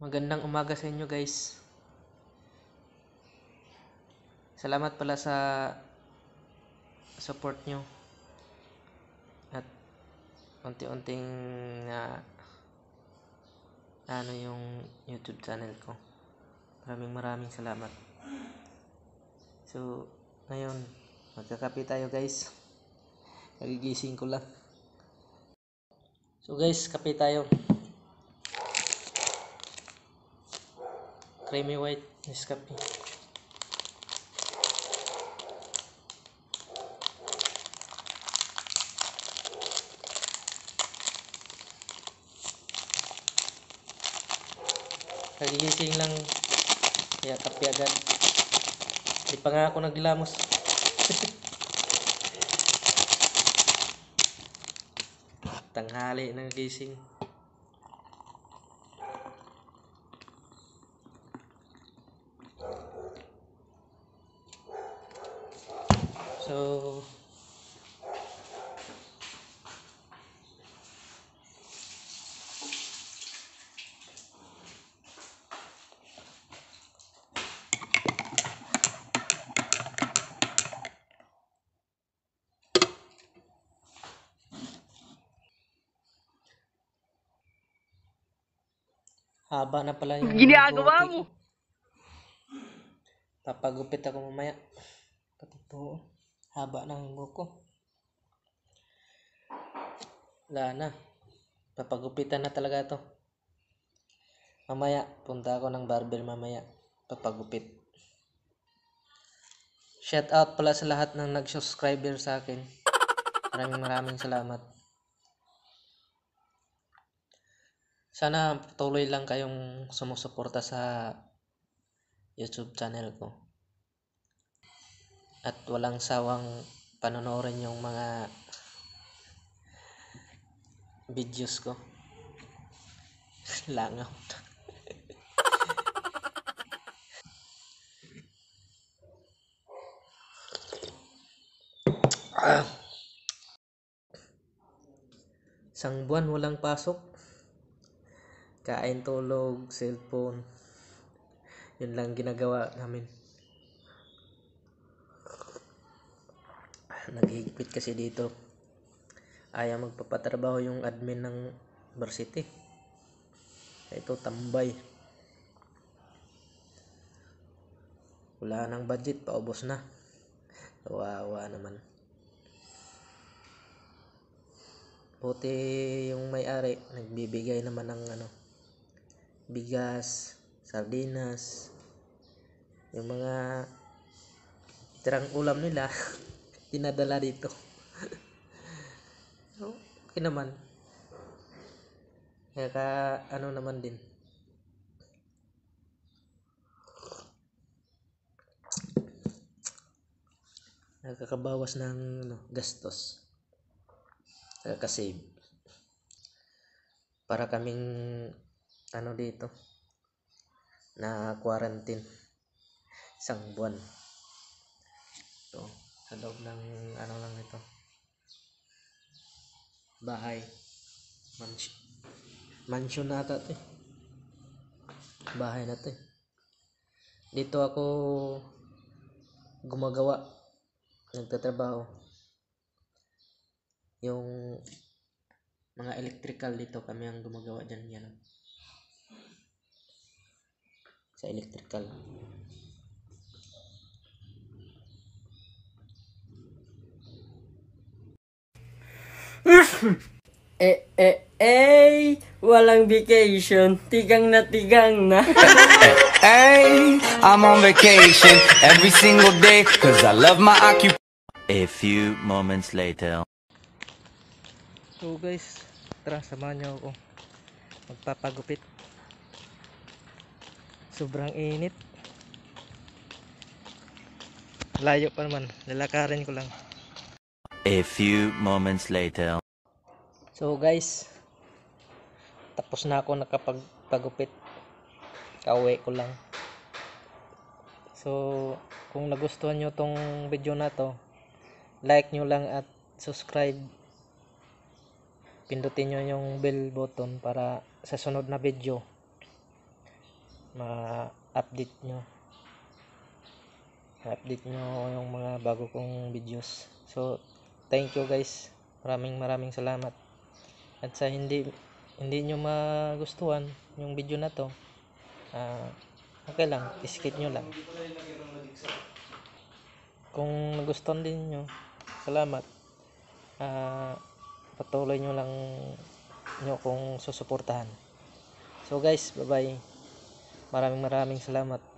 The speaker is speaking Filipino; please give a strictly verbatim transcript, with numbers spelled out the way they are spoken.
Magandang umaga sa inyo guys. Salamat pala sa support nyo at unti-unting na ano yung YouTube channel ko. Maraming maraming salamat. So ngayon magkakape tayo guys. Nagigising ko lang. So guys, kape tayo. Creamy white Nescafe. Nagigising lang, kaya kape agad. Di pa nga ako naglamos. Tanghali nang gising. So haba na pala yung ginagawa mo. Papagupit ako mamaya. Katipo, haba ng buko. Wala na. Papagupitan na talaga to. Mamaya, punta ako ng barber mamaya. Papagupit. Shout out pala sa lahat ng nag-subscriber sa akin. Maraming maraming salamat. Sana patuloy lang kayong sumusuporta sa YouTube channel ko. At walang sawang panonoorin yung mga videos ko. Langaw. ah. Isang buwan walang pasok. Kain, tulog, cellphone. Yun lang ginagawa namin. Naghihigpit kasi dito. Ayaw magpapatrabaho yung admin ng varsity. Ito tambay. Wala nang budget, paubos na. Kawawa naman. Buti yung may-ari nagbibigay naman ng ano, bigas, sardinas, yung mga tirang ulam nila dinadala dito. Okay naman. Kaya ano naman din. Nakakabawas ng ano, gastos. Nakakasave. Para kaming ano dito na quarantine isang buwan. Ito, sa loob ng ano lang ito. Bahay. Mansion. Mansion na ata ito eh. Bahay na ito eh. Dito ako gumagawa. Nagtatrabaho. Yung mga electrical dito kami ang gumagawa dyan. Yan. Sa electrical. Eh, eh, eh, walang vacation, tigang na tigang na. Hey, I'm on vacation every single day cause I love my occupation. A few moments later. So guys, tara samahan niyo ako. Magpapagupit. Sobrang init. Layo pa naman. Lalakarin ko lang. A few moments later. So guys, tapos na ako nakapagpagupit. Kauwi ko lang. So kung nagustuhan nyo tong video na to, like nyo lang at subscribe. Pindutin nyo yung bell button para sa sunod na video ma-update nyo ma-update nyo yung mga bago kong videos. So thank you guys, maraming maraming salamat. At sa hindi hindi nyo magustuhan yung video na to, ah, okay lang, skip nyo lang. Kung nagustuhan din nyo, salamat. Ah, patuloy nyo lang nyo kung susuportahan. So guys, bye bye, maraming maraming salamat.